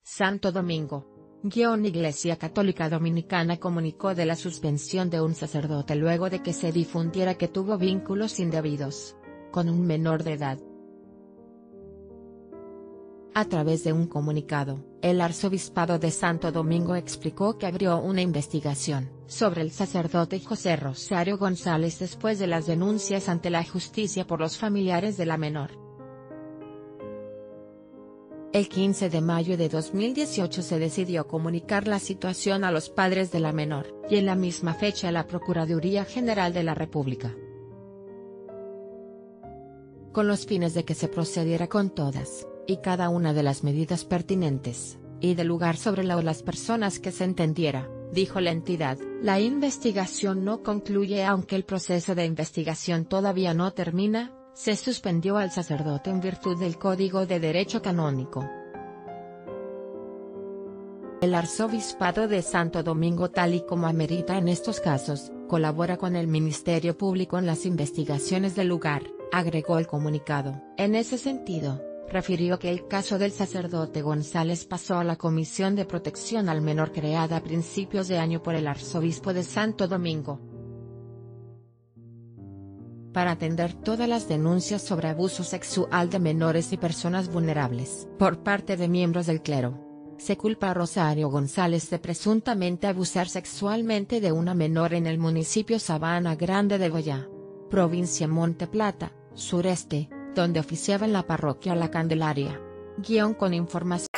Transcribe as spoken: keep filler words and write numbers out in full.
Santo Domingo. Guión Iglesia Católica Dominicana comunicó de la suspensión de un sacerdote luego de que se difundiera que tuvo vínculos indebidos con un menor de edad. A través de un comunicado, el Arzobispado de Santo Domingo explicó que abrió una investigación sobre el sacerdote José Rosario González después de las denuncias ante la justicia por los familiares de la menor. El quince de mayo de dos mil dieciocho se decidió comunicar la situación a los padres de la menor, y en la misma fecha la Procuraduría General de la República, con los fines de que se procediera con todas y cada una de las medidas pertinentes, y de lugar sobre la o las personas que se entendiera, dijo la entidad. La investigación no concluye. Aunque el proceso de investigación todavía no termina, se suspendió al sacerdote en virtud del Código de Derecho Canónico. El Arzobispado de Santo Domingo, tal y como amerita en estos casos, colabora con el Ministerio Público en las investigaciones del lugar, agregó el comunicado. En ese sentido, refirió que el caso del sacerdote González pasó a la Comisión de Protección al Menor creada a principios de año por el Arzobispo de Santo Domingo, para atender todas las denuncias sobre abuso sexual de menores y personas vulnerables por parte de miembros del clero. Se culpa a Rosario González de presuntamente abusar sexualmente de una menor en el municipio Sabana Grande de Goya, provincia Monte Plata, sureste, donde oficiaba en la parroquia La Candelaria. Guión con información.